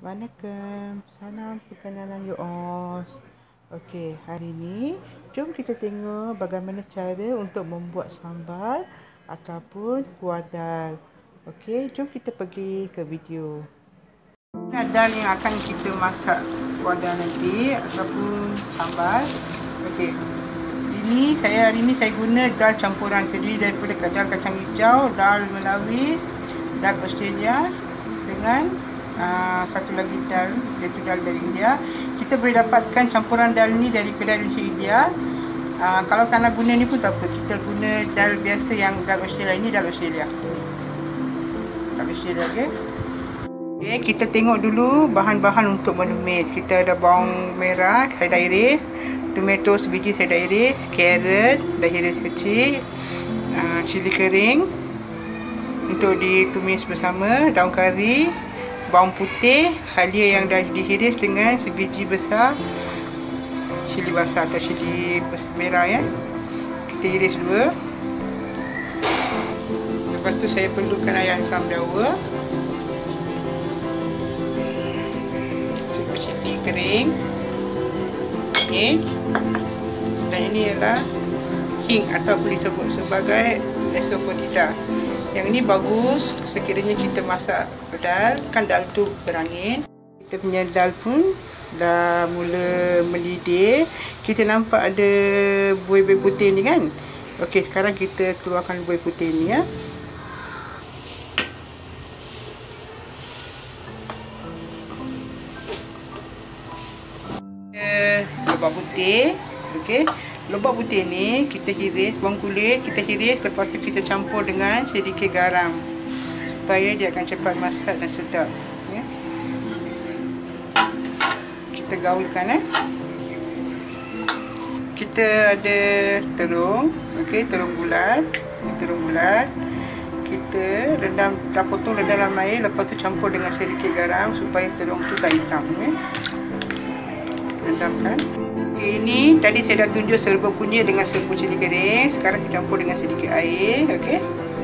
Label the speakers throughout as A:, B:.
A: Waalaikumsalam, salam perkenalan you all. Okey, hari ni jom kita tengok bagaimana cara untuk membuat sambal ataupun kuah dal. Okey, jom kita pergi ke video. Ini dal yang akan kita masak kuah dal nanti ataupun sambal. Okey. Hari ini saya guna dal campuran terdiri daripada dal kacang hijau, dal melawis, dal Australia dengan satu lagi dal, iaitu dal dari India. Kita boleh dapatkan campuran dal ni dari kedai Indonesia India. Kalau tak nak guna ni pun tak apa, kita guna dal biasa yang dal Australia ini, dal Australia. Dal Australia, okey. Okey, kita tengok dulu bahan-bahan untuk menumis. Kita ada bawang merah, saya dah iris, tomato sebiji saya dah iris, carrot dah iris kecil, cili kering untuk ditumis bersama, daun kari, bawang putih, halia yang dah diiris dengan sebiji besar, cili basah atau cili merah ya. Kita iris dua. Lepas tu saya perlukan air asam jawa, cili kering, okay. Dan ini ialah hing ataupun disebut sebagai asafoetida. Yang ini bagus sekiranya kita masak dal, kan dal tu berangin. Kita punya dal pun dah mula mendidih. Kita nampak ada buih-buih putih ni kan. Okey, sekarang kita keluarkan buih putih ni ya. Lobak putih, okey. Lobak putih ni kita iris, bawang kulit kita iris, lepas tu kita campur dengan sedikit garam supaya dia akan cepat masak dan sedap ya. Kita gaulkan kita ada terung, okey, terung bulat. Ini terung bulat. Kita rendam, dah potong dalam air, lepas tu campur dengan sedikit garam supaya terung tu tak hitam ya. Rendamkan. Ini tadi saya dah tunjuk serbuk kunyit dengan serbuk cili kering. Sekarang kita campur dengan sedikit air, okey.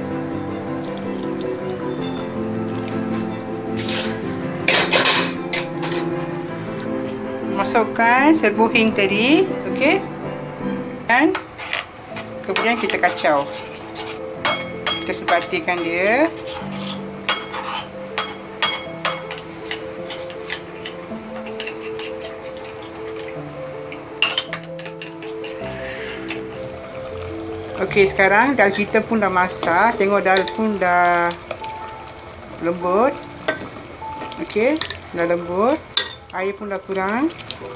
A: Masukkan serbuk hing tadi, okey. Dan kemudian kita kacau. Kita sebatikan dia. Okey, sekarang dal kita pun dah masak. Tengok dal pun dah lembut. Okey, dah lembut. Air pun dah kurang.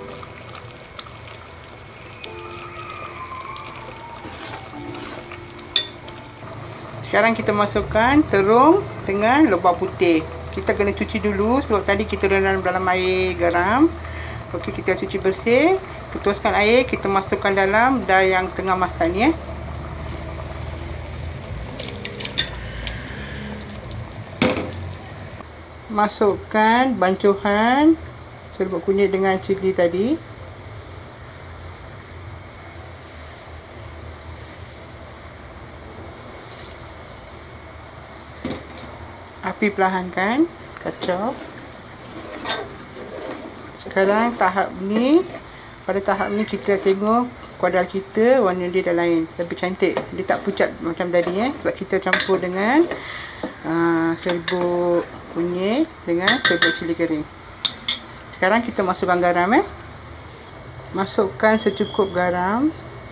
A: Sekarang kita masukkan terung dengan lobak putih. Kita kena cuci dulu sebab tadi kita rendam dalam air garam. Okey, kita cuci bersih. Ketuskan air, kita masukkan dalam dal yang tengah masak ni ya. Masukkan bancuhan serbuk kunyit dengan cili tadi. Api perlahankan, kacau. Sekarang pada tahap ni kita tengok kuah dal kita warna dia dah lain, lebih cantik. Dia tak pucat macam tadi ya, sebab kita campur dengan serbuk kunyit dengan serbuk cili kering. Sekarang kita masukkan garam Masukkan secukup garam.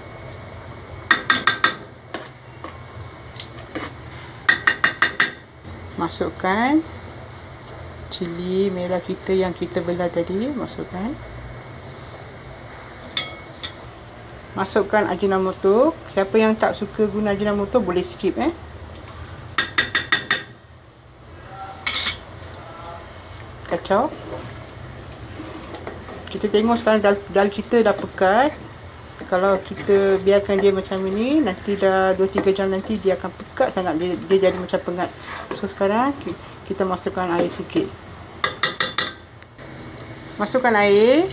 A: Masukkan cili merah kita yang kita belah tadi, masukkan. Masukkan ajinomoto. Siapa yang tak suka guna ajinomoto boleh skip Kacau. Kita tengok sekarang dal kita dah pekat. Kalau kita biarkan dia macam ini, nanti dah 2-3 jam nanti dia akan pekat sangat, dia jadi macam pengat. So sekarang kita masukkan air sikit. Masukkan air.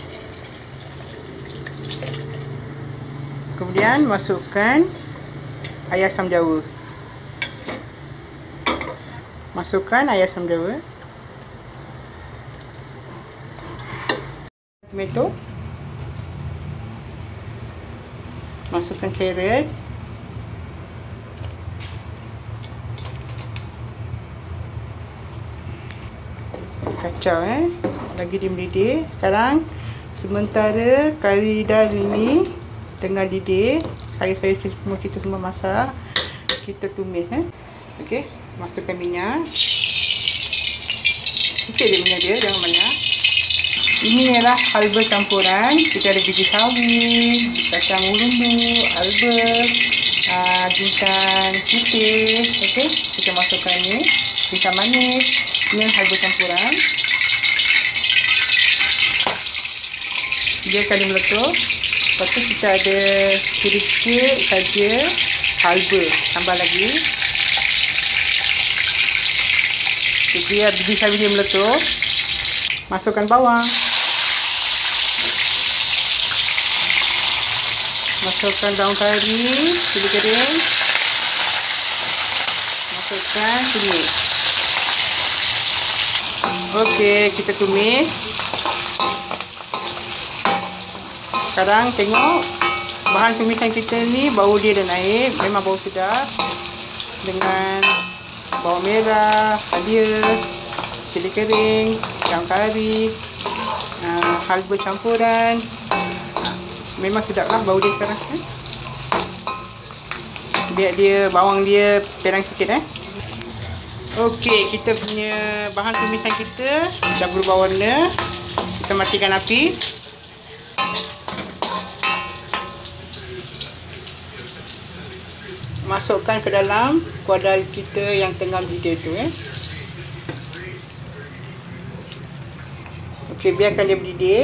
A: Kemudian masukkan air asam jawa. Masukkan air asam jawa. Tomato. Masukkan carrot. Kacau lagi dia mendidih. Sekarang sementara kari dal ini tengah didih, sayur-sayur semua kita semua masak, kita tumis okey, masukkan minyak. Sikit je minyak dia, jangan banyak. Ini ialah halba campuran. Kita ada biji sawi, kacang ulumbu, halba, jintan putih. Okey, kita masukkan ni, jintan manis. Ini halba campuran. Dia kali meletup. Lepas tu kita ada sedikit saja halba, tambah lagi. Biar biji sawi dia meletup. Masukkan bawang. Masukkan daun kari, cili kering. Masukkan kunyit. Okey, kita tumis. Sekarang tengok bahan tumisan kita ni, bau dia dah naik, memang bau sedap. Dengan bawang merah, halia, cili kering, daun kari, halba campuran. Memang sedaplah bau dia sekarang. Biar dia bawang dia perang sikit Okey, kita punya bahan tumisan kita dah berubah warna. Kita matikan api. Masukkan ke dalam kuadar kita yang tengah mendidih tu Okey, biarkan dia mendidih.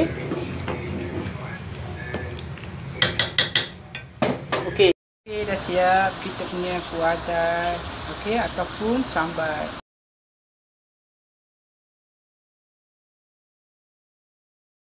A: Okey, dah siap kita punya kuadar, okey, ataupun sambal.